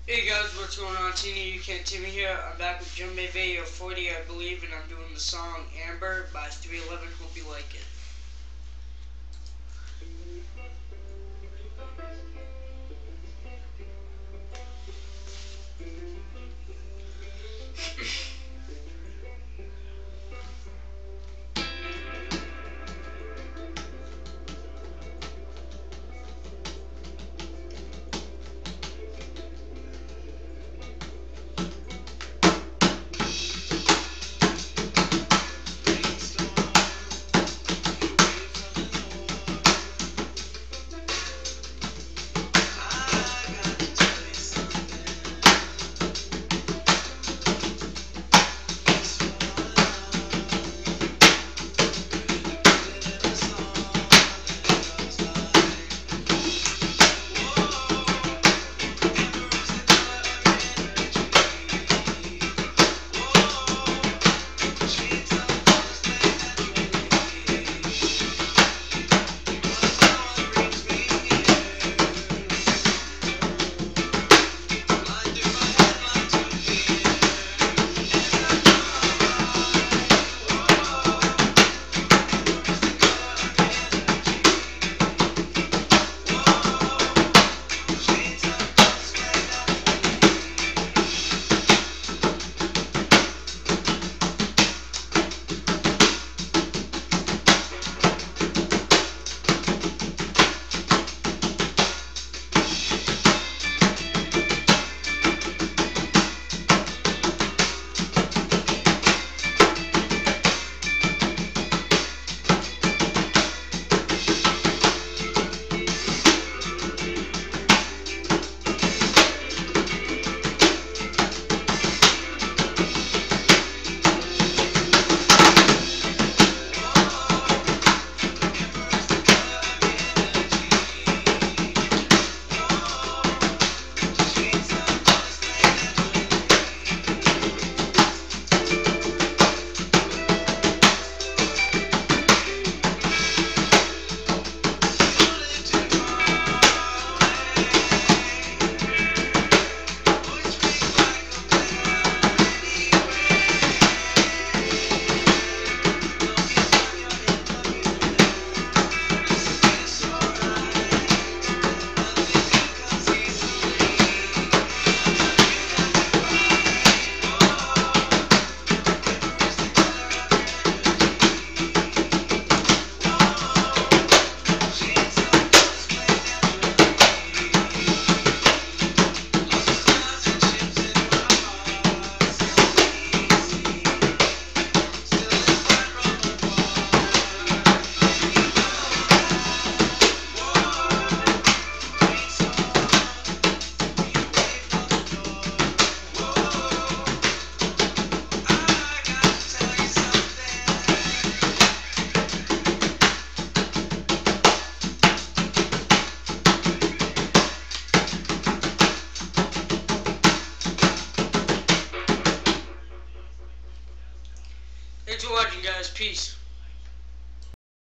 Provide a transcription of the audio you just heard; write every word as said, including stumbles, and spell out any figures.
Hey guys, what's going on? Tina, you can't see me here. I'm back with Djembe Vid forty, I believe, and I'm doing the song Amber by three eleven. Hope you like it. Thanks for watching, guys. Peace.